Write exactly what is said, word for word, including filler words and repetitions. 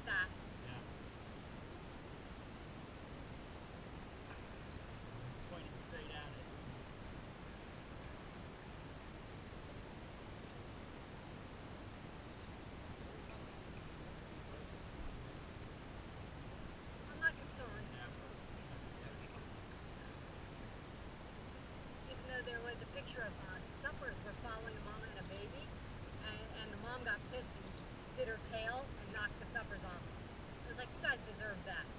that. Yeah. Pointing straight at it. I'm not concerned. Even though there was a picture of uh, suppers were following a mom and a baby, and, and the mom got pissed and did her tail and knocked the suppers off. I was like, you guys deserve that.